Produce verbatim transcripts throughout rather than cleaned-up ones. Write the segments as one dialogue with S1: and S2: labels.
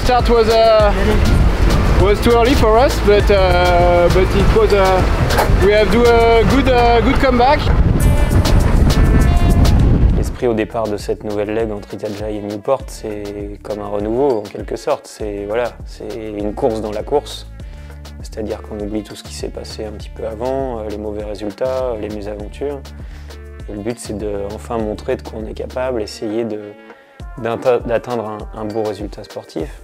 S1: start was uh, was too early for us, but uh, but it was uh, we have do a good uh, good comeback.
S2: L'esprit au départ de cette nouvelle leg entre Itajaí et Newport, c'est comme un renouveau en quelque sorte. C'est voilà, c'est une course dans la course. C'est-à-dire qu'on oublie tout ce qui s'est passé un petit peu avant, les mauvais résultats, les mésaventures. Et le but, c'est de enfin montrer de quoi on est capable, essayer d'atteindre un, un beau résultat sportif.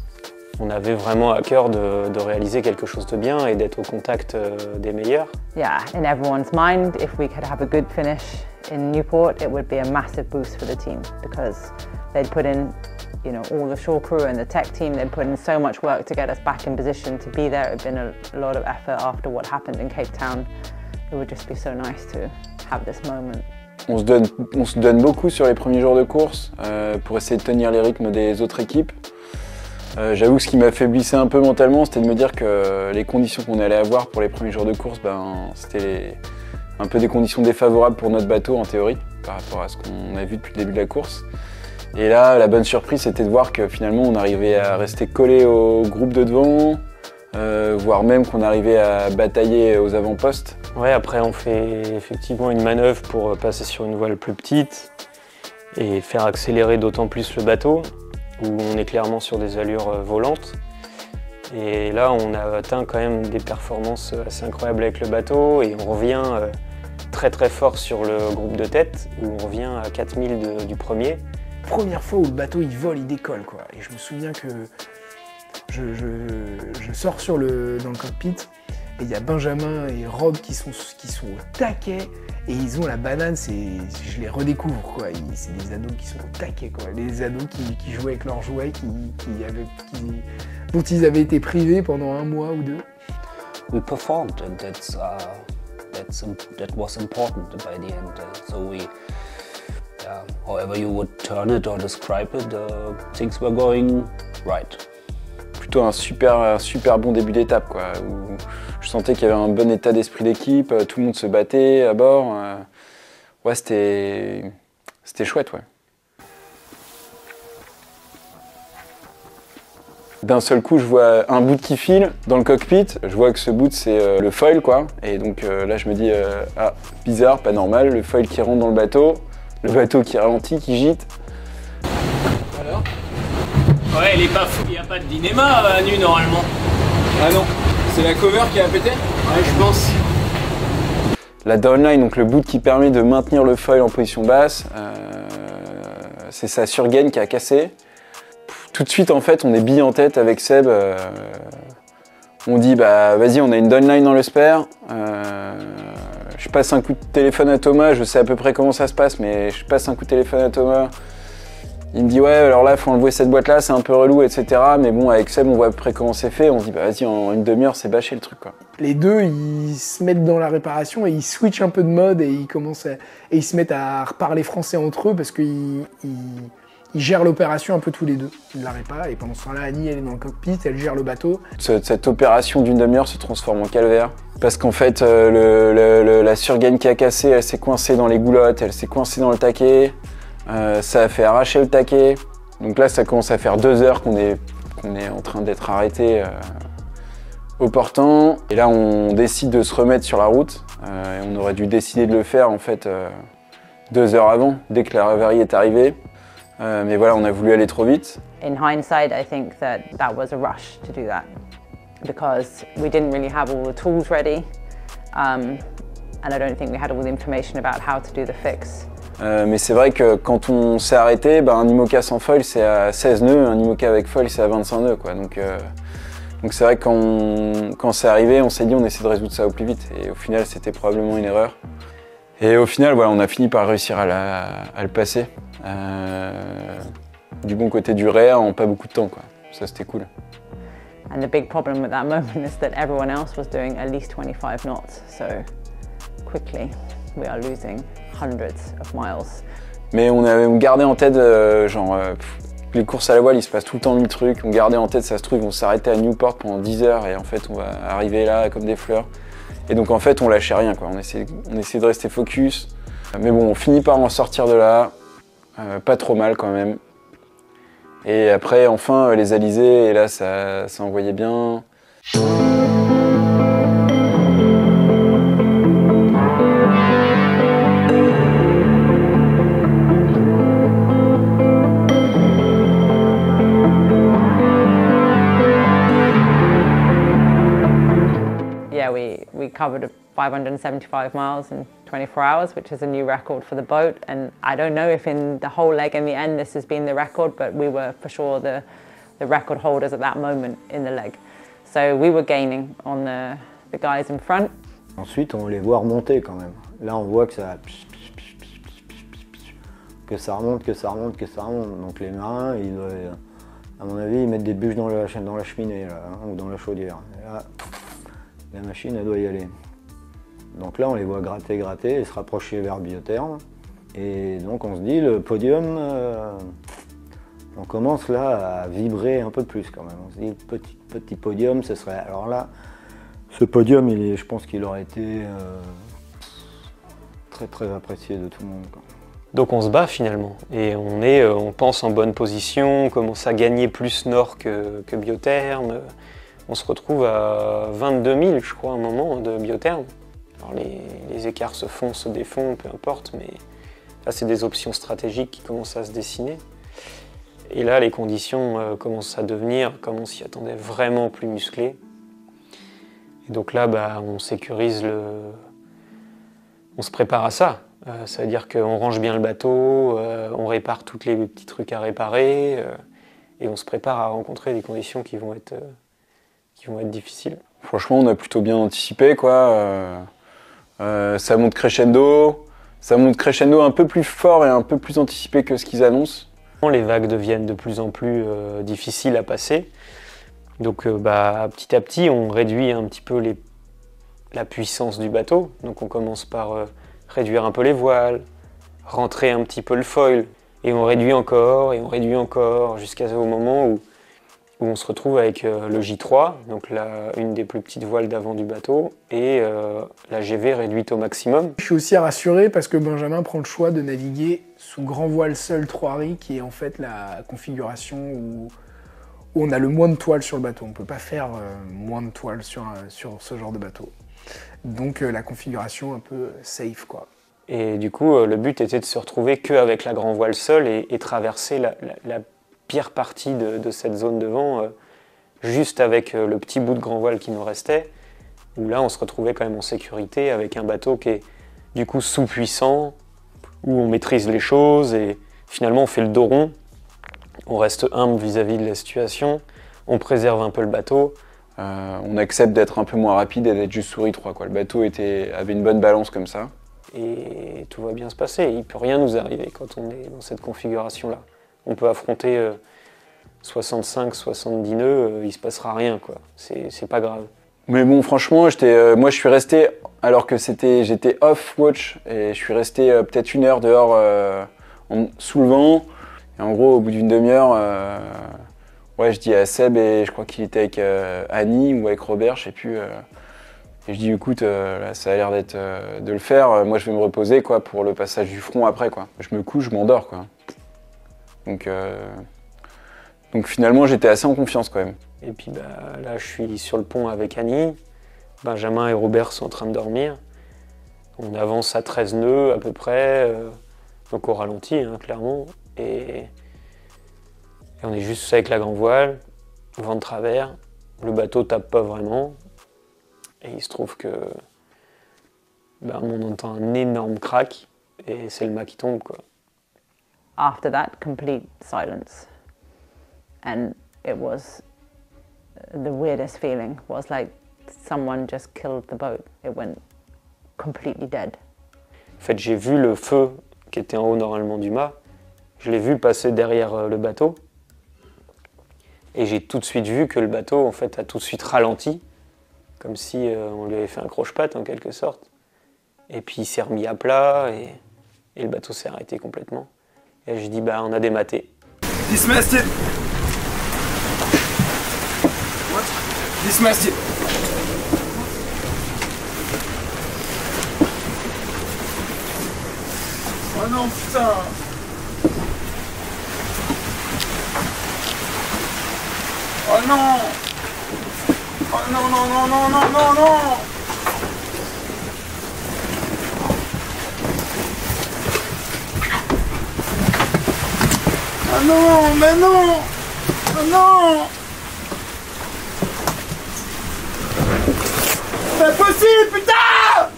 S2: On avait vraiment à cœur de, de réaliser quelque chose de bien et d'être au contact des meilleurs.
S3: Yeah, in everyone's mind, if we could have a good finish in Newport, it would be a massive boost for the team because they'd put in, you know, all the shore crew and the tech team, they'd put in so much work to get us back in position to be there. It had been a, a lot of effort after what happened in Cape Town. It would just be so nice to have this moment.
S4: On se donne, on se donne beaucoup sur les premiers jours de course euh, pour essayer de tenir les rythmes des autres équipes. Euh, J'avoue que ce qui m'affaiblissait un peu mentalement, c'était de me dire que les conditions qu'on allait avoir pour les premiers jours de course, ben, c'était un peu des conditions défavorables pour notre bateau en théorie, par rapport à ce qu'on a vu depuis le début de la course. Et là, la bonne surprise, c'était de voir que finalement, on arrivait à rester collé au groupe de devant, euh, voire même qu'on arrivait à batailler aux avant-postes.
S2: Ouais, après, on fait effectivement une manœuvre pour passer sur une voile plus petite et faire accélérer d'autant plus le bateau, où on est clairement sur des allures volantes. Et là, on a atteint quand même des performances assez incroyables avec le bateau et on revient très très fort sur le groupe de tête, où on revient à quatre mille de, du premier.
S5: Première fois où le bateau il vole, il décolle quoi. Et je me souviens que je, je, je sors sur le, dans le cockpit et il y a Benjamin et Rob qui sont, qui sont au taquet et ils ont la banane, je les redécouvre quoi. C'est des ados qui sont au taquet quoi. Les ados qui, qui jouaient avec leurs jouets, qui, qui avaient, qui, dont ils avaient été privés pendant un mois ou deux.
S6: We performed and that's, uh, that's, that was important by the end. Uh, so we Yeah, however you would turn it or describe it, uh, things were going right.
S4: Plutôt un super, un super bon début d'étape, quoi. Où je sentais qu'il y avait un bon état d'esprit d'équipe, tout le monde se battait à bord. Ouais, c'était, c'était chouette, ouais. D'un seul coup, je vois un bout qui file dans le cockpit. Je vois que ce bout, c'est euh, le foil, quoi. Et donc euh, là, je me dis, euh, ah, bizarre, pas normal, le foil qui rentre dans le bateau. Le bateau qui ralentit, qui gîte.
S1: Alors?
S7: Ouais, il est pas fou, il n'y a pas de dinéma à nu normalement.
S1: Ah non, c'est la cover qui a pété?
S7: Ouais, je pense.
S4: La downline, donc le bout qui permet de maintenir le foil en position basse, euh, c'est sa surgaine qui a cassé. Tout de suite, en fait, on est bille en tête avec Seb. Euh, on dit, bah vas-y, on a une downline dans le spare. Euh, Je passe un coup de téléphone à Thomas, je sais à peu près comment ça se passe, mais je passe un coup de téléphone à Thomas. Il me dit ouais, alors là, il faut enlever cette boîte-là, c'est un peu relou, et cetera. Mais bon, avec Seb, on voit à peu près comment c'est fait. On se dit bah vas-y, en une demi-heure, c'est bâché le truc, quoi.
S5: Les deux, ils se mettent dans la réparation et ils switchent un peu de mode et ils commencent à, et ils se mettent à reparler français entre eux parce qu'ils ils, ils gèrent l'opération un peu tous les deux. Ils la réparent et pendant ce temps-là, Annie, elle est dans le cockpit, elle gère le bateau.
S4: Cette, cette opération d'une demi-heure se transforme en calvaire. Parce qu'en fait, euh, le, le, le, la surgaine qui a cassé, elle s'est coincée dans les goulottes, elle s'est coincée dans le taquet. Euh, ça a fait arracher le taquet. Donc là, ça commence à faire deux heures qu'on est, qu'on est en train d'être arrêté euh, au portant. Et là, on décide de se remettre sur la route. Euh, et on aurait dû décider de le faire en fait euh, deux heures avant, dès que la avarie est arrivée. Euh, mais voilà, on a voulu aller trop vite.
S3: In hindsight, I think that that was a rush to do that. Because we didn't really have all the tools ready, um, and I don't think we had all the information about how to do the fix.
S4: Euh, mais c'est vrai que quand on s'est arrêté, bah, un IMOCA sans foil c'est à seize nœuds, un IMOCA avec foil c'est à vingt-cinq nœuds, quoi. Donc euh, donc c'est vrai que quand, on, quand c'est arrivé, on s'est dit on essaie de résoudre ça au plus vite. Et au final, c'était probablement une erreur. Et au final, voilà, on a fini par réussir à, la, à le passer. Euh, du bon côté du R E A en pas beaucoup de temps, quoi. Ça, c'était cool.
S3: And the big problem with that moment is that everyone else was doing at least twenty-five knots, so quickly we are losing hundreds of miles.
S4: Mais on avait gardé en tête, euh, genre, euh, pff, les courses à la voile, il se passe tout le temps mille trucs. On gardait en tête, ça se trouve, on s'arrêtait à Newport pendant dix heures et en fait, on va arriver là comme des fleurs. Et donc, en fait, on lâchait rien, quoi. On essayait, on essayait de rester focus. Mais bon, on finit par en sortir de là. Euh, pas trop mal quand même. Et après, enfin, les alizés, et là, ça, ça envoyait bien.
S3: Yeah, we, we covered five hundred seventy-five miles in twenty-four hours, which is a new record for the boat. And I don't know if in the whole leg in the end this has been the record, but we were for sure the, the record holders at that moment in the leg. So we were gaining on the, the guys in front.
S8: Ensuite, on les voit remonter quand même. Là, on voit que ça, que ça remonte, que ça remonte, que ça remonte. Donc les marins, ils doivent, à mon avis, ils mettent des bûches dans la, dans la cheminée là, hein, ou dans la chaudière. Et là, la machine, elle doit y aller. Donc là, on les voit gratter, gratter et se rapprocher vers Biotherm. Et donc, on se dit, le podium, euh, on commence là à vibrer un peu plus quand même. On se dit, petit, petit podium, ce serait... Alors là, ce podium, il est, je pense qu'il aurait été euh, très très apprécié de tout le monde, quoi.
S2: Donc on se bat finalement, et on est, on pense en bonne position, on commence à gagner plus nord que, que Biotherm. On se retrouve à vingt-deux mille, je crois, à un moment de Biotherm. Alors les, les écarts se font, se défont, peu importe, mais là c'est des options stratégiques qui commencent à se dessiner. Et là les conditions euh, commencent à devenir, comme on s'y attendait, vraiment plus musclées. Et donc là bah, on sécurise le... On se prépare à ça. Euh, ça veut dire qu'on range bien le bateau, euh, on répare tous les petits trucs à réparer, euh, et on se prépare à rencontrer des conditions qui vont être, euh, qui vont être difficiles.
S4: Franchement, on a plutôt bien anticipé, quoi. Euh, euh, ça monte crescendo, ça monte crescendo un peu plus fort et un peu plus anticipé que ce qu'ils annoncent.
S2: Les vagues deviennent de plus en plus euh, difficiles à passer. Donc euh, bah, petit à petit, on réduit un petit peu les, la puissance du bateau. Donc on commence par euh, réduire un peu les voiles, rentrer un petit peu le foil, et on réduit encore, et on réduit encore, jusqu'au moment où, où on se retrouve avec euh, le J trois, donc la, une des plus petites voiles d'avant du bateau, et euh, la G V réduite au maximum.
S5: Je suis aussi rassuré parce que Benjamin prend le choix de naviguer sous grand voile seul trois riz, qui est en fait la configuration où, où on a le moins de toile sur le bateau. On ne peut pas faire euh, moins de toile sur, un, sur ce genre de bateau. Donc euh, la configuration un peu safe, quoi.
S2: Et du coup, euh, le but était de se retrouver qu'avec la grand voile seule et, et traverser la, la, la pire partie de, de cette zone de vent, euh, juste avec euh, le petit bout de grand voile qui nous restait, où là on se retrouvait quand même en sécurité avec un bateau qui est du coup sous-puissant, où on maîtrise les choses et finalement on fait le dos rond, on reste humble vis-à-vis de la situation, on préserve un peu le bateau.
S4: Euh, on accepte d'être un peu moins rapide et d'être juste sous riz trois, quoi. Le bateau était, avait une bonne balance comme ça.
S2: Et tout va bien se passer. Il ne peut rien nous arriver quand on est dans cette configuration-là. On peut affronter euh, soixante-cinq, soixante-dix nœuds, euh, il ne se passera rien, quoi. C'est pas grave.
S4: Mais bon, franchement, euh, moi je suis resté, alors que j'étais off-watch, et je suis resté euh, peut-être une heure dehors euh, en, sous le vent. Et en gros, au bout d'une demi-heure, euh, ouais, je dis à Seb, et je crois qu'il était avec euh, Annie ou avec Robert, je sais plus. Euh, et je dis, écoute, euh, là, ça a l'air d'être euh, de le faire. Moi, je vais me reposer, quoi, pour le passage du front après, quoi. Je me couche, je m'endors, quoi. Donc, euh, donc finalement, j'étais assez en confiance, quand même.
S2: Et puis bah, là, je suis sur le pont avec Annie. Benjamin et Robert sont en train de dormir. On avance à treize nœuds à peu près, euh, donc au ralenti, hein, clairement. Et, et on est juste avec la grand voile, vent de travers. Le bateau tape pas vraiment. Et il se trouve que bah, on entend un énorme crack et c'est le mât qui tombe, quoi.
S3: After that, complete silence. And it was the weirdest feeling. It was like someone just killed the boat. It went completely dead.
S2: En fait, j'ai vu le feu qui était en haut normalement du mât. Je l'ai vu passer derrière le bateau. Et j'ai tout de suite vu que le bateau en fait, a tout de suite ralenti. Comme si euh, on lui avait fait un croche-patte en quelque sorte. Et puis il s'est remis à plat et, et le bateau s'est arrêté complètement. Et je dis bah on a dématé.
S1: Dismasted. What? Dismasted. Oh non putain.
S5: Oh non! Oh non, non, non, non, non, non, non! Oh non, mais non! Oh non! C'est pas possible, putain!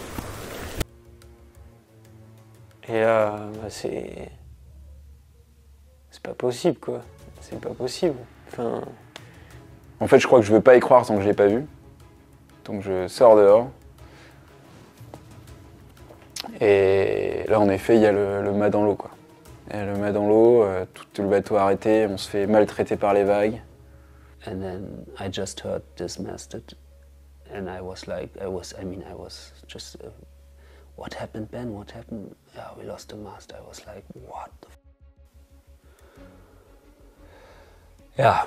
S2: Et là, bah c'est... C'est pas possible, quoi. C'est pas possible. Enfin...
S4: En fait, je crois que je veux pas y croire tant que je l'ai pas vu. Donc je sors dehors. Et là, en effet, il y a le, le mât dans l'eau, quoi. Il y a le mât dans l'eau, euh, tout le bateau arrêté, on se fait maltraiter par les vagues.
S6: And then I just heard dismasted, and I was like, I was, I mean, I was just, uh, what happened, Ben? What happened? Yeah, we lost the mast. I was like, what the f. Yeah.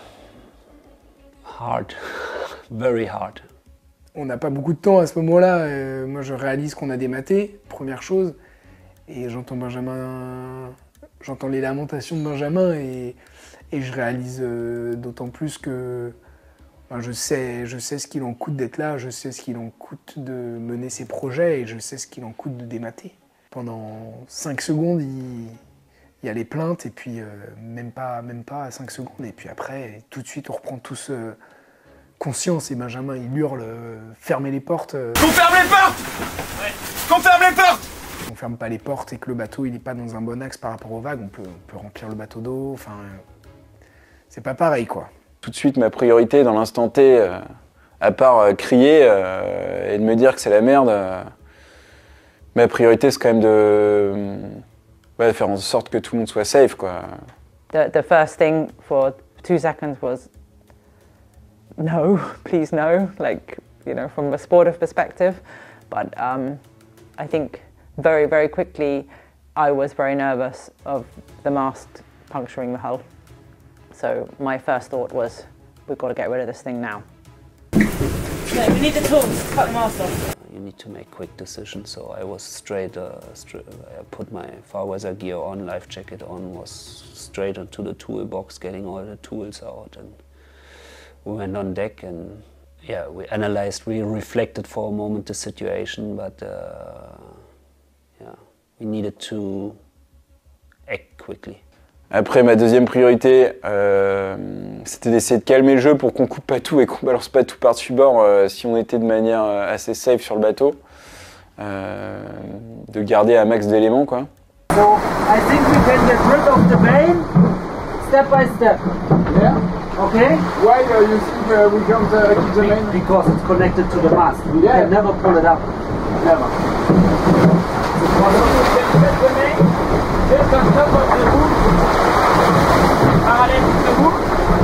S6: Hard. Very hard.
S5: On n'a pas beaucoup de temps à ce moment-là. Euh, moi, je réalise qu'on a dématé, première chose. Et j'entends Benjamin... J'entends les lamentations de Benjamin et, et je réalise euh, d'autant plus que enfin, je sais, je sais ce qu'il en coûte d'être là, je sais ce qu'il en coûte de mener ses projets et je sais ce qu'il en coûte de démater. Pendant cinq secondes, il, il y a les plaintes et puis euh, même pas, même pas cinq secondes. Et puis après, tout de suite, on reprend tous euh, conscience et Benjamin, il hurle euh, « Fermez les portes euh. !»
S9: Qu'on ferme les portes! Ouais. Qu'on ferme les portes!
S5: On ferme pas les portes et que le bateau il n'est pas dans un bon axe par rapport aux vagues, on peut, on peut remplir le bateau d'eau, enfin... Euh, c'est pas pareil, quoi.
S4: Tout de suite, ma priorité dans l'instant T, euh, à part euh, crier euh, et de me dire que c'est la merde, euh, ma priorité c'est quand même de, euh, ouais, de faire en sorte que tout le monde soit safe, quoi.
S3: The, the first thing for two seconds was no, please no, like, you know, from a sportive perspective. But um, I think very, very quickly, I was very nervous of the mast puncturing the hull. So my first thought was, we've got to get rid of this thing now.
S10: Yeah, we need the tools to cut the mast off.
S6: You need to make quick decisions, so I was straight, uh, straight I put my far weather gear on, life jacket on, was straight into the toolbox, getting all the tools out, and we went on deck and yeah, we analyzed, we reflected for a moment the situation, but uh, yeah, we needed to act quickly.
S4: Après, ma deuxième priorité, euh, c'était d'essayer de calmer le jeu pour qu'on coupe pas tout et qu'on balance pas tout par-dessus bord euh, si on était de manière assez safe sur le bateau. Euh, de garder un max d'éléments, quoi.
S10: So, I think we can get rid of the main, step by step.
S1: Yeah?
S10: Okay?
S1: Why uh, you think uh, we can't uh, keep the main?
S10: Because it's connected to the mast. We
S1: Yeah.
S10: can never pull it up. Never.
S7: Get the main, just on top of the hook, parallel to the hook.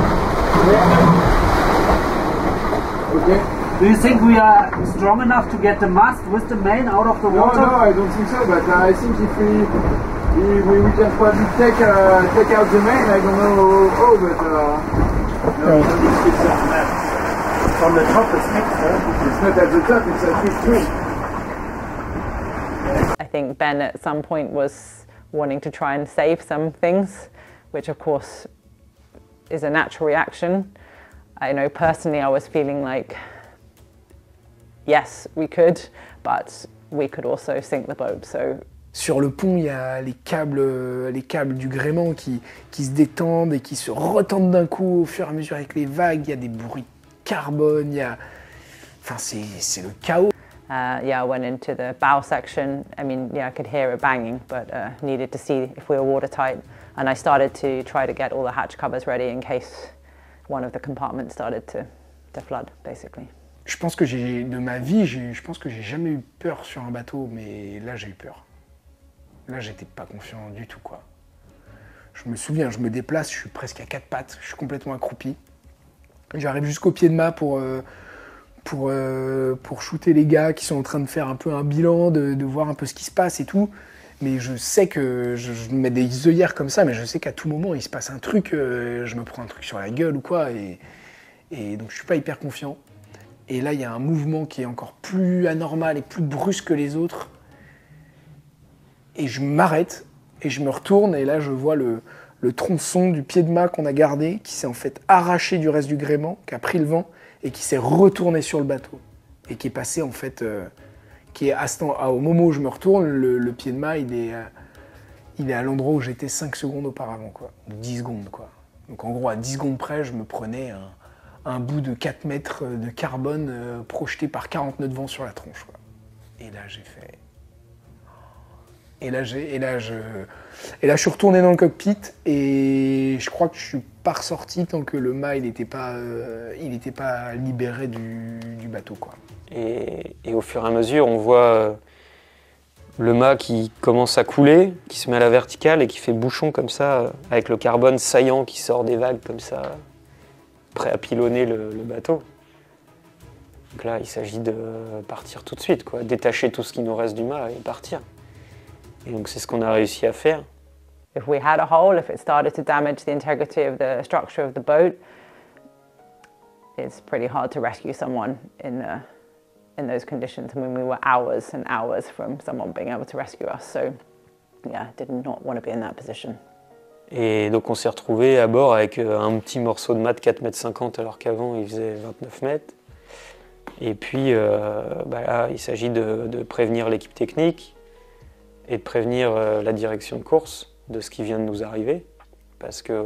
S1: Okay.
S10: Do you think we are strong enough to get the mast with the main out of the
S1: No,
S10: water?
S1: no, I don't think so, but uh, I think if we, we, we, we can probably take, uh, take out the main, I don't know how, but uh, no, it's on that.
S10: On the top it's fixed, huh?
S1: It's not at the top, it's at least three.
S3: I think Ben at some point was wanting to try and save some things, which of course is a natural reaction. I know personally I was feeling like, yes, we could, but we could also sink the boat. So.
S5: Sur le pont, il y a les câbles, les câbles du gréement qui, qui se détendent et qui se retendent d'un coup au fur et à mesure avec les vagues. Il y a des bruits de carbone, il y a... Enfin, c'est, c'est le chaos.
S3: Uh, yeah, I went into the bow section. I mean, yeah, I could hear it banging, but uh, needed to see if we were watertight. And I started to try to get all the hatch covers ready in case one of the compartments started to, to flood, basically.
S5: Je pense que j'ai, de ma vie, j'ai, je pense que j'ai jamais eu peur sur un bateau, mais là j'ai eu peur. Là j'étais pas confiant du tout, quoi. Je me souviens, je me déplace, je suis presque à quatre pattes, je suis complètement accroupi. J'arrive jusqu'au pied de mât pour, euh, pour, euh, pour shooter les gars qui sont en train de faire un peu un bilan, de, de voir un peu ce qui se passe et tout. Mais je sais que je, je me mets des œillères comme ça, mais je sais qu'à tout moment il se passe un truc, euh, je me prends un truc sur la gueule ou quoi, et, et donc je suis pas hyper confiant. Et là, il y a un mouvement qui est encore plus anormal et plus brusque que les autres. Et je m'arrête et je me retourne et là, je vois le, le tronçon du pied de mât qu'on a gardé, qui s'est en fait arraché du reste du gréement, qui a pris le vent et qui s'est retourné sur le bateau. Et qui est passé en fait, euh, qui est à ce temps, à, au moment où je me retourne, le, le pied de mât il est, euh, il est à l'endroit où j'étais cinq secondes auparavant, quoi. dix secondes quoi. Donc en gros à dix secondes près, je me prenais un, un bout de quatre mètres de carbone euh, projeté par quarante nœuds de vent sur la tronche, quoi. Et là j'ai fait... Et là, j'ai, et, là, je, et là je suis retourné dans le cockpit et je crois que je suis pas ressorti tant que le mât il n'était pas, euh, il était pas libéré du, du bateau, quoi.
S2: Et, et au fur et à mesure, on voit euh, le mât qui commence à couler, qui se met à la verticale et qui fait bouchon comme ça, euh, avec le carbone saillant qui sort des vagues comme ça, prêt à pilonner le, le bateau. Donc là, il s'agit de partir tout de suite, quoi, détacher tout ce qui nous reste du mât et partir. Et donc c'est ce qu'on a réussi à faire.
S3: If we had a hole, if it started to damage the integrity of the structure of the boat, it's pretty hard to rescue someone in, uh, in those conditions. I mean, we were hours and hours from someone being able to rescue us. So, yeah, did not want to be in that position.
S2: Et donc on s'est retrouvé à bord avec un petit morceau de mât de quatre mètres cinquante alors qu'avant il faisait vingt-neuf mètres. Et puis euh, bah là, il s'agit de, de prévenir l'équipe technique et de prévenir euh, la direction de course de ce qui vient de nous arriver. Parce que,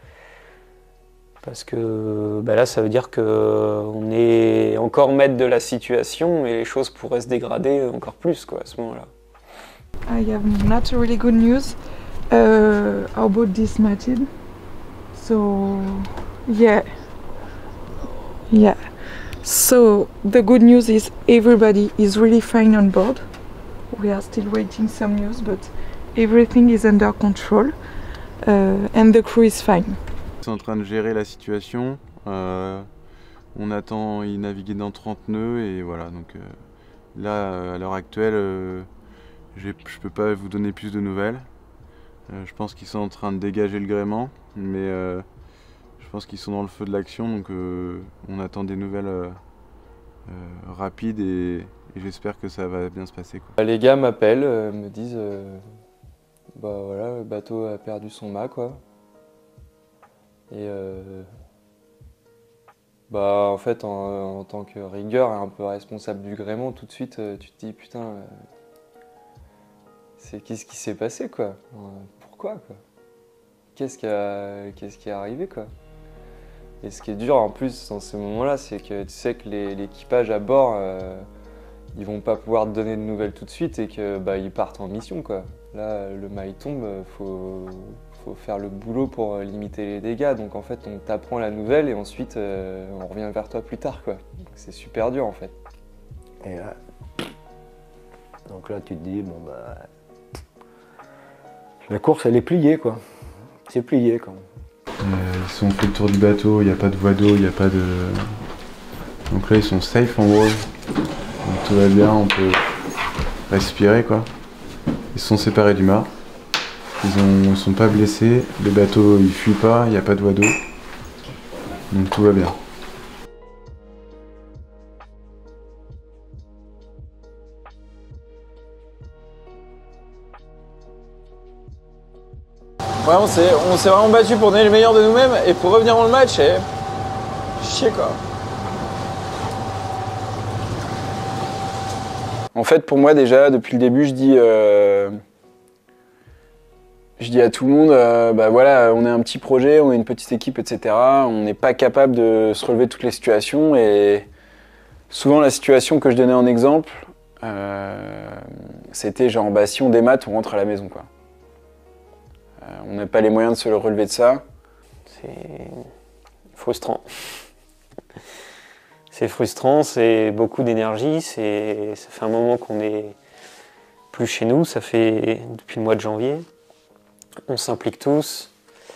S2: parce que bah là, ça veut dire qu'on est encore maître de la situation et les choses pourraient se dégrader encore plus, quoi, à ce moment-là.
S11: I have not really good news. Uh, our boat dismatted. So, yeah. Yeah. So, the good news is everybody is really fine on board. We are still waiting some news, but everything is under control uh, and the crew is fine.
S12: Ils sont en train de gérer la situation. Euh, on attend, ils naviguent dans trente nœuds et voilà. Donc euh, là, à l'heure actuelle, euh, je ne peux pas vous donner plus de nouvelles. Euh, je pense qu'ils sont en train de dégager le gréement, mais euh, je pense qu'ils sont dans le feu de l'action. Donc euh, on attend des nouvelles euh, euh, rapides et Et j'espère que ça va bien se passer, quoi.
S13: Les gars m'appellent, euh, me disent euh, bah voilà, le bateau a perdu son mât, quoi. Et euh, bah en fait en, en tant que rigueur et un peu responsable du gréement, tout de suite euh, tu te dis putain, euh, c'est qu'est-ce qui s'est passé, quoi. Pourquoi, quoi. Qu'est-ce qui a, qu'est-ce qui est arrivé, quoi. Et ce qui est dur en plus dans ces moments-là, c'est que tu sais que les, l'équipage à bord euh, ils vont pas pouvoir te donner de nouvelles tout de suite et que bah, ils partent en mission, quoi. Là, le mât il tombe, faut, faut faire le boulot pour limiter les dégâts. Donc en fait, on t'apprend la nouvelle et ensuite euh, on revient vers toi plus tard, quoi. C'est super dur en fait.
S8: Et là, donc là tu te dis bon bah la course elle est pliée, quoi. C'est plié, quoi.
S12: Euh, ils sont fait le tour du bateau, il n'y a pas de voie d'eau, il n'y a pas de. Donc là ils sont safe en gros. Donc tout va bien, on peut respirer, quoi. Ils se sont séparés du mât. Ils ne sont pas blessés. Le bateau il fuit pas, il n'y a pas de voie d'eau. Donc tout va bien.
S4: Ouais, on s'est on s'est vraiment battu pour donner le meilleur de nous-mêmes et pour revenir dans le match et chier, quoi. En fait, pour moi, déjà, depuis le début, je dis, euh, je dis à tout le monde, euh, bah voilà, on est un petit projet, on est une petite équipe, et cetera. On n'est pas capable de se relever de toutes les situations. Et souvent, la situation que je donnais en exemple, euh, c'était genre, bah, si on démate, on rentre à la maison, quoi. Euh, on n'a pas les moyens de se relever de ça.
S2: C'est frustrant. C'est frustrant, c'est beaucoup d'énergie, c'est, ça fait un moment qu'on n'est plus chez nous, ça fait depuis le mois de janvier. On s'implique tous,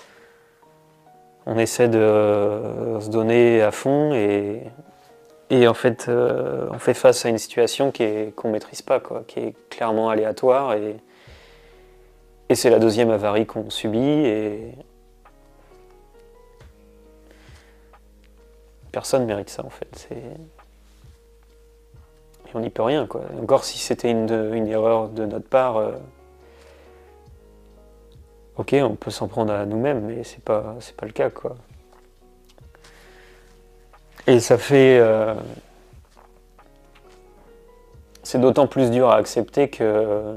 S2: on essaie de euh, se donner à fond et, et en fait euh, on fait face à une situation qui est, qu'on ne maîtrise pas, quoi, qui est clairement aléatoire et, et c'est la deuxième avarie qu'on subit. Et personne ne mérite ça, en fait. C'est... Et on n'y peut rien, quoi. Encore si c'était une, une erreur de notre part, euh... ok, on peut s'en prendre à nous-mêmes, mais c'est pas, c'est pas le cas, quoi. Et ça fait... Euh, c'est d'autant plus dur à accepter que...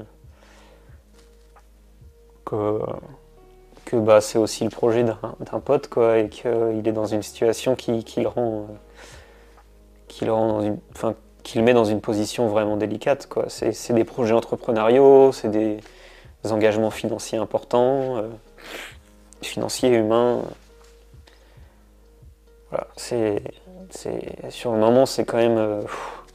S2: que, que bah, c'est aussi le projet d'un, d'un pote, quoi, et qu'il est dans une situation qui, qui le rend... qui le rend dans une... Enfin, qui le met dans une position vraiment délicate, quoi. C'est, c'est des projets entrepreneuriaux, c'est des, des engagements financiers importants, euh, financiers, humains. Voilà, c'est, c'est, sur le moment, c'est quand même... Euh,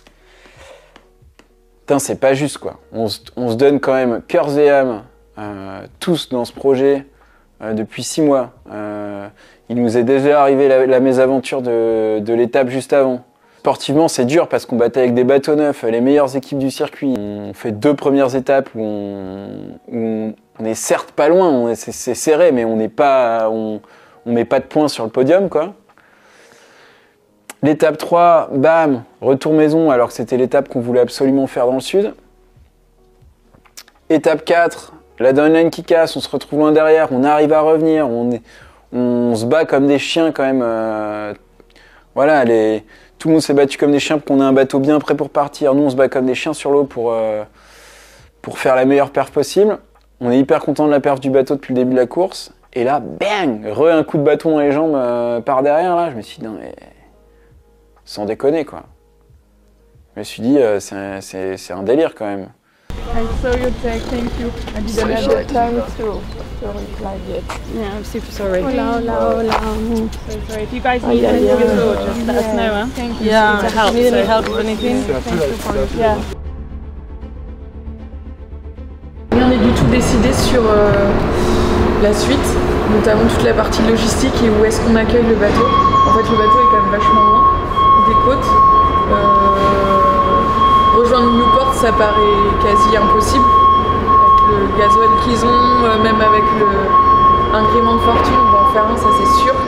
S4: Putain, c'est pas juste, quoi. On se, on se donne quand même cœurs et âme, euh, tous dans ce projet, euh, depuis six mois. Euh, il nous est déjà arrivé la, la mésaventure de, de l'étape juste avant. Sportivement, c'est dur parce qu'on battait avec des bateaux neufs, les meilleures équipes du circuit. On fait deux premières étapes où on, où on est certes pas loin, on est, c'est, c'est serré, mais on n'est pas, on, on met pas de points sur le podium, quoi. L'étape trois, bam, retour maison, alors que c'était l'étape qu'on voulait absolument faire dans le sud. Étape quatre, la downline qui casse, on se retrouve loin derrière, on arrive à revenir, on, est, on se bat comme des chiens quand même. Euh, voilà, les... Tout le monde s'est battu comme des chiens pour qu'on ait un bateau bien prêt pour partir. Nous, on se bat comme des chiens sur l'eau pour, euh, pour faire la meilleure perf possible. On est hyper content de la perf du bateau depuis le début de la course. Et là, bang, re un coup de bâton dans les jambes euh, par derrière. Là, je me suis dit, non, mais sans déconner, quoi. Je me suis dit, euh, c'est, c'est, c'est un délire quand même.
S11: I saw your tag, thank you. I didn't have the time to, to reply yet.
S14: Yeah, I'm super sorry.
S11: Hola, hola, hola.
S14: So sorry. If you guys
S11: Oh,
S14: need
S11: yeah,
S14: anything
S11: yeah.
S14: at all, just let us know, huh?
S11: Thank you.
S14: Yeah,
S11: so
S14: to help.
S11: much. Need
S14: So
S11: any
S14: help with anything.
S11: Thank you for your
S14: Yeah.
S11: Rien n'est du tout décidé sur euh, la suite, notamment toute la partie logistique et où est-ce qu'on accueille le bateau. En fait, le bateau est quand même vachement loin des côtes. Euh, rejoindre Newport, ça paraît quasi impossible. Avec le gasoil qu'ils ont, euh, même avec le, un gréement de fortune, on va en faire un, ça c'est sûr.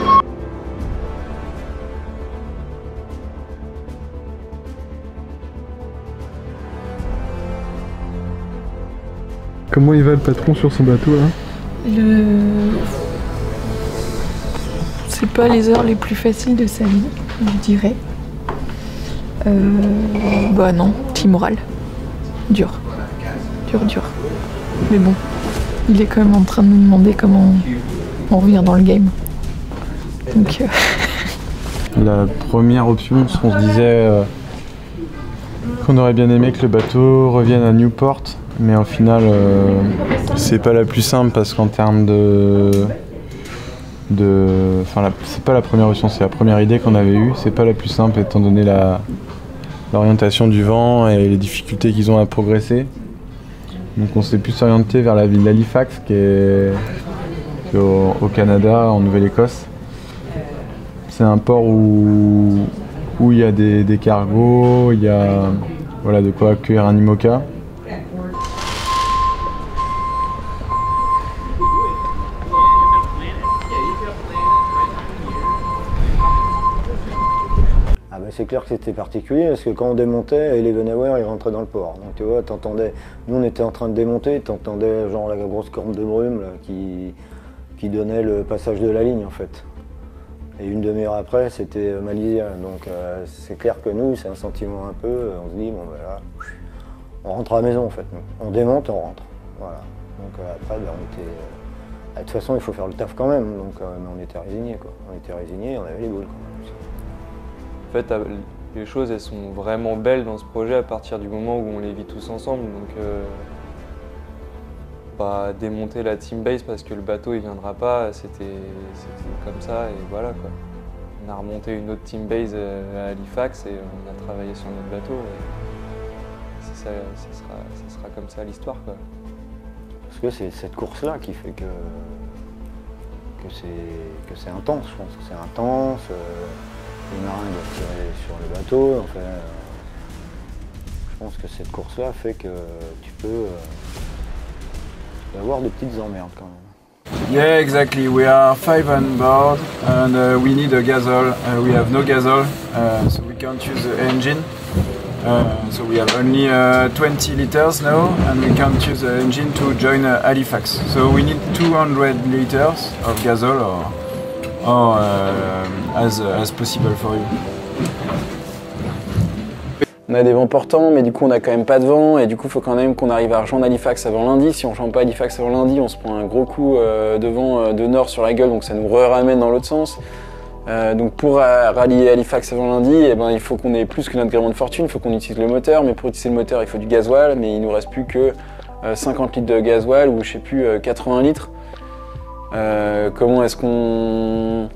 S12: Comment il va le patron sur son bateau là?
S11: Le... C'est pas les heures les plus faciles de sa vie, je dirais. Euh... Bah non, petit moral. Dur. Dur, dur. Mais bon, il est quand même en train de nous demander comment on revient dans le game. Donc... Euh...
S12: La première option, ce qu'on se disait euh, qu'on aurait bien aimé que le bateau revienne à Newport, mais au final, euh, c'est pas la plus simple parce qu'en termes de... de enfin, la, c'est pas la première option, c'est la première idée qu'on avait eue. C'est pas la plus simple étant donné la, l'orientation du vent et les difficultés qu'ils ont à progresser. Donc on s'est plus orienté vers la ville d'Halifax qui est, qui est au, au Canada, en Nouvelle-Écosse. C'est un port où où il y a des, des cargos, il y a voilà, de quoi accueillir un IMOCA.
S8: Ah bah c'est clair que c'était particulier parce que quand on démontait, Eleven Hour il rentrait dans le port. Donc tu vois, t'entendais, nous on était en train de démonter, t'entendais genre la grosse corne de brume là, qui, qui donnait le passage de la ligne en fait. Et une demi-heure après, c'était Malaysia. Donc euh, c'est clair que nous, c'est un sentiment un peu, on se dit, bon ben là, on rentre à la maison en fait. Nous. On démonte, on rentre. Voilà. Donc euh, après, ben, on était... Euh, de toute façon, il faut faire le taf quand même. Donc euh, mais on était résignés quoi. On était résignés, on avait les boules quand même.
S13: En fait, les choses, elles sont vraiment belles dans ce projet à partir du moment où on les vit tous ensemble. Donc, euh, bah, démonter la team base parce que le bateau il viendra pas, c'était comme ça et voilà quoi. On a remonté une autre team base à Halifax et on a travaillé sur notre bateau. Et ça, ça, sera, ça sera comme ça l'histoire quoi.
S8: Parce que c'est cette course-là qui fait que, que c'est intense, je pense que c'est intense. Euh, les marins doivent tirer sur le bateau. Enfin, euh, je pense que cette course-là fait que tu peux, euh, tu peux avoir des petites emmerdes quand même.
S12: Yeah, exactly. We are five on board and uh, we need a gasol. Uh, we have no gasol, uh, so we can't use the engine. Uh, so we have only uh, twenty liters now, and we can't use the engine to join uh, Halifax. So we need two hundred liters of gasol, or, or uh, as, uh, as possible for you.
S4: On a des vents portants, mais du coup on a quand même pas de vent, et du coup il faut quand même qu'on arrive à rejoindre Halifax avant lundi. Si on ne rejoint pas Halifax avant lundi, on se prend un gros coup euh, de vent euh, de nord sur la gueule, donc ça nous ramène dans l'autre sens. Euh, donc pour euh, rallier Halifax avant lundi, eh ben, il faut qu'on ait plus que notre gréement de fortune, il faut qu'on utilise le moteur, mais pour utiliser le moteur il faut du gasoil, mais il nous reste plus que euh, cinquante litres de gasoil, ou je sais plus, euh, quatre-vingts litres. Euh, comment est-ce qu'on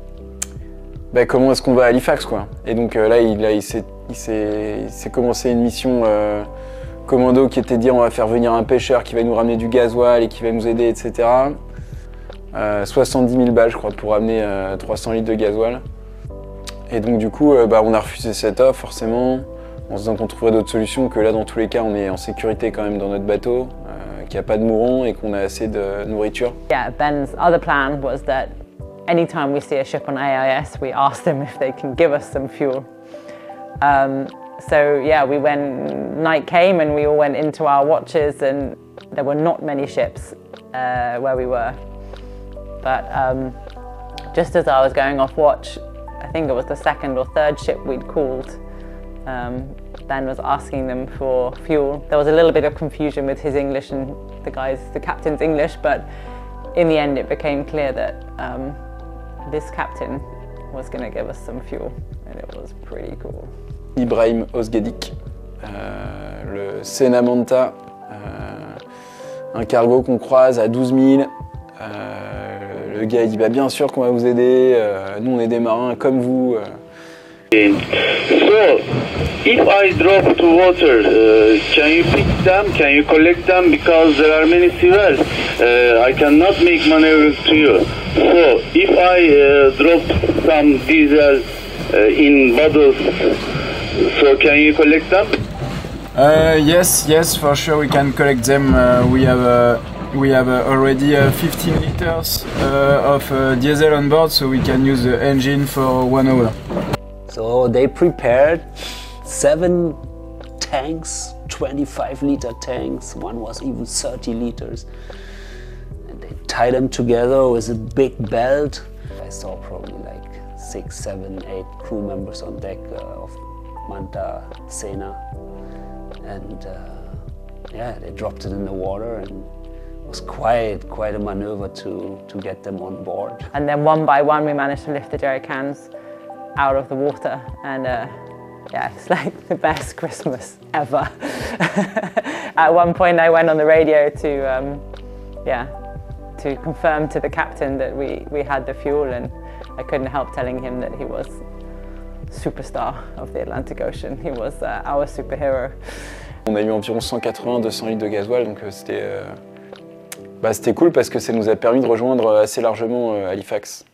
S4: ben, comment est-ce qu'on va à Halifax, quoi. Et donc euh, là il, là, il s'est il s'est commencé une mission euh, commando qui était de dire on va faire venir un pêcheur qui va nous ramener du gasoil et qui va nous aider, et cetera. Euh, soixante-dix mille balles je crois pour amener euh, trois cents litres de gasoil. Et donc du coup euh, bah, on a refusé cette offre forcément, en se disant qu'on trouverait d'autres solutions, que là dans tous les cas on est en sécurité quand même dans notre bateau, euh, qu'il n'y a pas de mourants et qu'on a assez de nourriture.
S3: Yeah, Ben's other plan was that anytime we see a ship on A I S we ask them if they can give us some fuel. Um, so yeah, we went, night came and we all went into our watches, and there were not many ships uh, where we were. But um, just as I was going off watch, I think it was the second or third ship we'd called, um, Ben was asking them for fuel. There was a little bit of confusion with his English and the guys, the captain's English, but in the end it became clear that um, this captain was going to give us some fuel, and it was pretty cool.
S4: Ibrahim Osgedik, euh, le Sena Manta, euh, un cargo qu'on croise à douze mille. Euh, le gars il dit bah bien sûr qu'on va vous aider, euh, nous on est des marins comme vous. Euh.
S15: So, if I drop to water, uh, can you pick them? Can you collect them? Because there are many seawalls. Uh, I cannot make maneuvers to you. So, if I uh, drop some diesel uh, in bottles, so can you collect them?
S12: Uh, yes, yes, for sure we can collect them. Uh, we have uh, we have uh, already uh, fifteen liters uh, of uh, diesel on board, so we can use the engine for one hour.
S6: So they prepared seven tanks, twenty-five liter tanks. One was even thirty liters. And they tied them together with a big belt. I saw probably like six, seven, eight crew members on deck uh, of Manta Sena. And uh, yeah, they dropped it in the water, and it was quite, quite a maneuver to, to get them on board.
S3: And then one by one we managed to lift the jerry cans out of the water, and uh, yeah, it's like the best Christmas ever. At one point I went on the radio to, um, yeah, to confirm to the captain that we, we had the fuel, and I couldn't help telling him that he was superstar of the Atlantic Ocean. He was uh, our superhero.
S4: On a eu environ cent quatre-vingts à deux cents litres de gasoil, donc euh, c'était euh, bah, c'était cool parce que ça nous a permis de rejoindre assez largement euh, Halifax.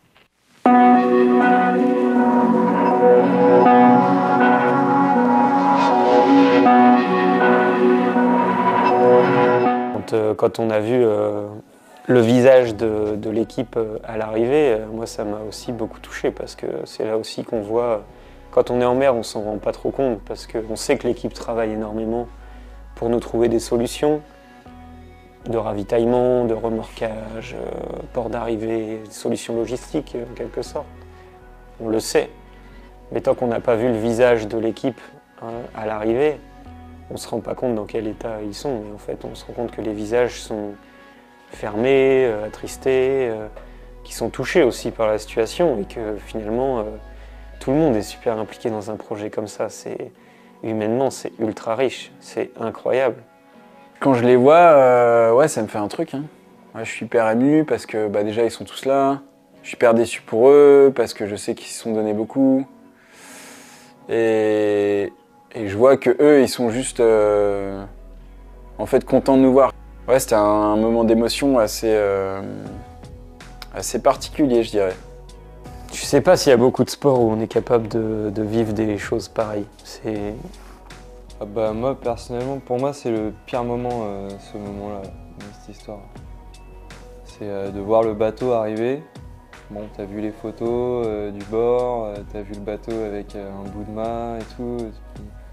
S2: Quand, euh, quand on a vu euh, le visage de, de l'équipe euh, à l'arrivée, euh, moi ça m'a aussi beaucoup touché, parce que c'est là aussi qu'on voit, quand on est en mer on s'en rend pas trop compte, parce qu'on sait que l'équipe travaille énormément pour nous trouver des solutions de ravitaillement, de remorquage, euh, port d'arrivée, solutions logistiques en quelque sorte. On le sait, mais tant qu'on n'a pas vu le visage de l'équipe hein, à l'arrivée, on ne se rend pas compte dans quel état ils sont. Et en fait, on se rend compte que les visages sont fermés, euh, attristés, euh, qui sont touchés aussi par la situation, et que finalement, euh, tout le monde est super impliqué dans un projet comme ça. C'est, humainement, c'est ultra riche, c'est incroyable.
S4: Quand je les vois, euh, ouais, ça me fait un truc. Hein. Ouais, je suis hyper ému parce que bah, déjà ils sont tous là. Je suis hyper déçu pour eux parce que je sais qu'ils se sont donnés beaucoup. Et, et je vois que eux, ils sont juste euh, en fait contents de nous voir. Ouais, c'était un, un moment d'émotion assez, euh, assez particulier, je dirais.
S2: Je sais pas s'il y a beaucoup de sports où on est capable de, de vivre des choses pareilles. C'est...
S13: Ah bah moi personnellement, pour moi c'est le pire moment, euh, ce moment-là, dans cette histoire. C'est euh, de voir le bateau arriver. Bon, t'as vu les photos euh, du bord, euh, t'as vu le bateau avec euh, un bout de mât et tout. Et puis,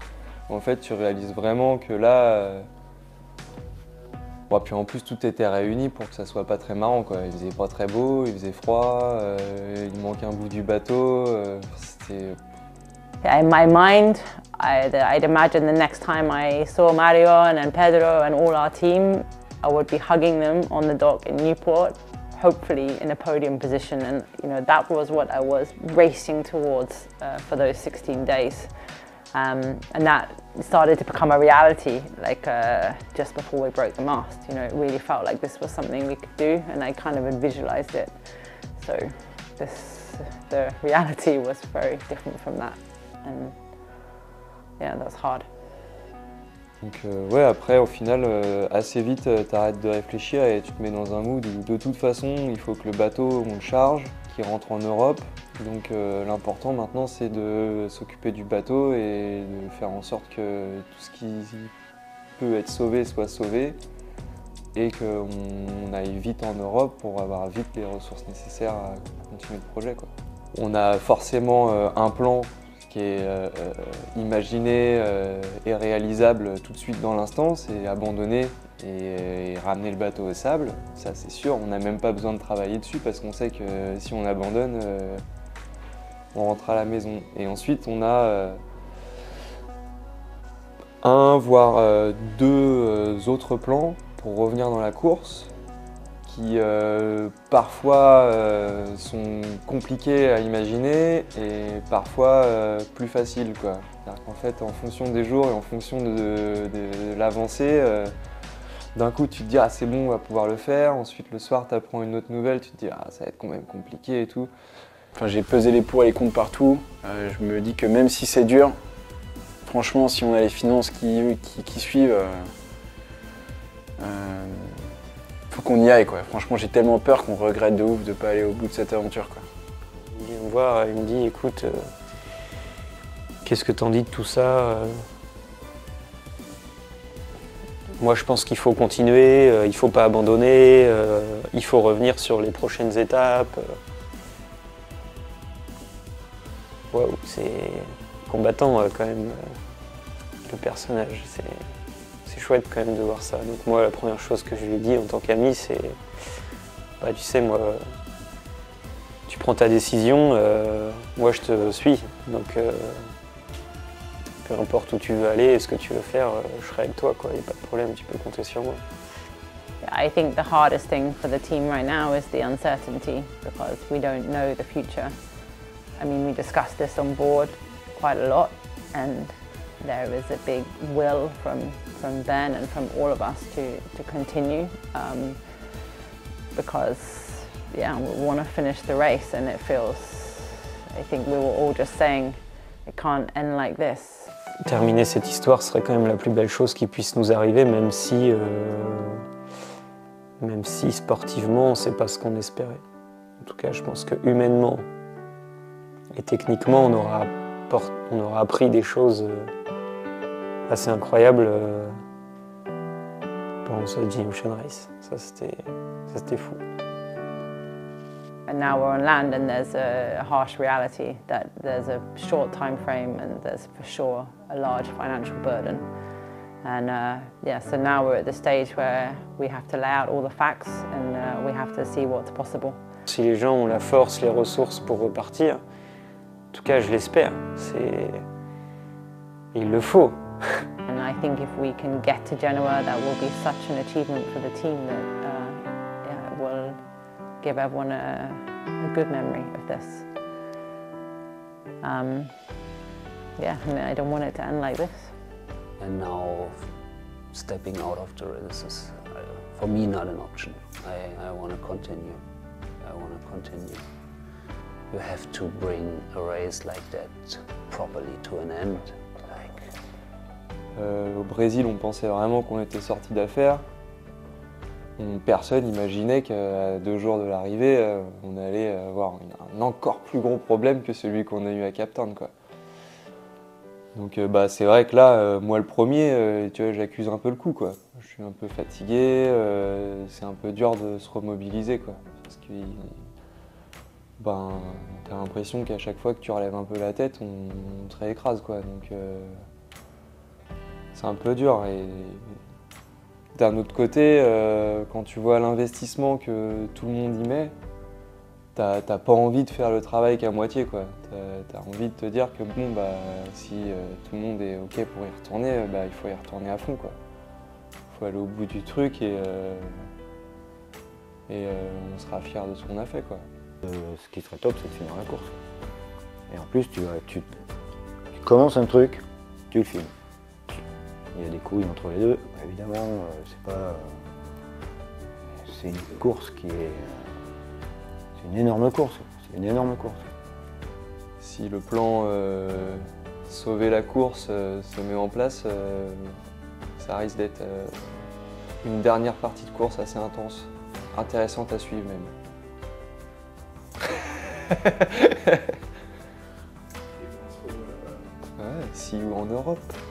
S13: En fait, tu réalises vraiment que là... Euh... Bon, puis en plus, tout était réuni pour que ça soit pas très marrant, quoi. Il faisait pas très beau, il faisait froid, euh, il manquait un bout du bateau, euh, c'était...
S3: In my mind, I'd, I'd imagine the next time I saw Mario and Pedro and all our team, I would be hugging them on the dock in Newport, hopefully in a podium position, and you know that was what I was racing towards uh, for those sixteen days, um, and that started to become a reality like uh, just before we broke the mast. You know, it really felt like this was something we could do, and I kind of had visualized it. So this, the reality was very different from that, and yeah, that's hard.
S13: Donc euh, ouais, après au final, euh, assez vite, euh, t'arrêtes de réfléchir et tu te mets dans un mood où de toute façon, il faut que le bateau, on le charge, qu'il rentre en Europe. Donc euh, l'important maintenant, c'est de s'occuper du bateau et de faire en sorte que tout ce qui peut être sauvé soit sauvé et qu'on aille vite en Europe pour avoir vite les ressources nécessaires à continuer le projet, quoi. On a forcément euh, un plan qui est euh, euh, imaginé euh, et réalisable tout de suite dans l'instant, c'est abandonner et, et ramener le bateau au sable. Ça c'est sûr, on n'a même pas besoin de travailler dessus parce qu'on sait que si on abandonne, euh, on rentre à la maison. Et ensuite on a euh, un voire euh, deux euh, autres plans pour revenir dans la course, qui euh, parfois euh, sont compliqués à imaginer et parfois euh, plus faciles, quoi. C'est-à-dire qu'en fait, en fonction des jours et en fonction de, de, de l'avancée, euh, d'un coup tu te dis ah c'est bon, on va pouvoir le faire. Ensuite le soir tu apprends une autre nouvelle, tu te dis ah ça va être quand même compliqué et tout.
S4: Enfin, j'ai pesé les pour et les contre partout. Euh, je me dis que même si c'est dur, franchement si on a les finances qui, qui, qui suivent, euh, euh, faut qu'on y aille, quoi. Franchement, j'ai tellement peur qu'on regrette de ouf de pas aller au bout de cette aventure, quoi.
S2: Il vient me voir, il me dit écoute, euh, qu'est-ce que t'en dis de tout ça euh, Moi je pense qu'il faut continuer, euh, il faut pas abandonner, euh, il faut revenir sur les prochaines étapes. Waouh, c'est combattant euh, quand même, euh, le personnage. C'est... C'est chouette quand même de voir ça. Donc moi, la première chose que je lui ai dit en tant qu'ami, c'est bah, tu sais, moi, tu prends ta décision, euh, moi je te suis. Donc euh, peu importe où tu veux aller et ce que tu veux faire, euh, je serai avec toi, quoi. Il n'y a pas de problème, tu peux compter sur moi.
S3: I think the hardest thing for the team right now is the uncertainty because we don't know the future. I mean, we discussed this on board quite a lot, and there is a big will from from Ben and from all of us to, to continue um, because yeah, we want to finish the race, and it feels, I think we were all just saying it can't end like this.
S2: Terminer cette histoire serait quand même la plus belle chose qui puisse nous arriver, même si, euh, même si sportivement c'est pas ce qu'on espérait. En tout cas, je pense que humainement et techniquement on aura, on aura appris des choses euh, assez incroyable euh, pendant ce Indian Ocean Race. Ça c'était fou.
S3: And now we're on land and there's a harsh reality that there's a short time frame and there's for sure a large financial burden. And uh, yeah, so now we're at the stage where we have to lay out all the facts and uh, we have to see what's possible.
S2: Si les gens ont la force, les ressources pour repartir, en tout cas je l'espère, c'est... il le faut.
S3: And I think if we can get to Genoa, that will be such an achievement for the team that uh, yeah, it will give everyone a, a good memory of this. Um, yeah, and I don't want it to end like this.
S6: And now, stepping out of the race is, uh, for me, not an option. I, I want to continue. I want to continue. You have to bring a race like that properly to an end.
S13: Euh, au Brésil, on pensait vraiment qu'on était sorti d'affaires. Personne n'imaginait qu'à deux jours de l'arrivée, euh, on allait avoir une, un encore plus gros problème que celui qu'on a eu à Cape Town, quoi. Donc euh, bah, c'est vrai que là, euh, moi le premier, euh, tu vois, j'accuse un peu le coup, quoi. Je suis un peu fatigué, euh, c'est un peu dur de se remobiliser, quoi. Parce que ben, t'as l'impression qu'à chaque fois que tu relèves un peu la tête, on, on te réécrase, quoi. Donc, euh, c'est un peu dur. Et d'un autre côté, euh, quand tu vois l'investissement que tout le monde y met, t'as t'as pas envie de faire le travail qu'à moitié, quoi. T'as as envie de te dire que bon, bah, si euh, tout le monde est ok pour y retourner, bah, il faut y retourner à fond, quoi. Il faut aller au bout du truc et, euh, et euh, on sera fiers de ce qu'on a fait, quoi.
S8: Euh, ce qui serait top, c'est de finir la course. Et en plus, tu, tu, tu commences un truc, tu le finis. Il y a des couilles entre les deux, évidemment, euh, c'est pas. Euh, c'est une course qui est. Euh, c'est une énorme course. C'est une énorme course.
S13: Si le plan euh, sauver la course euh, se met en place, euh, ça risque d'être euh, une dernière partie de course assez intense, intéressante à suivre même. Ouais, see you en Europe.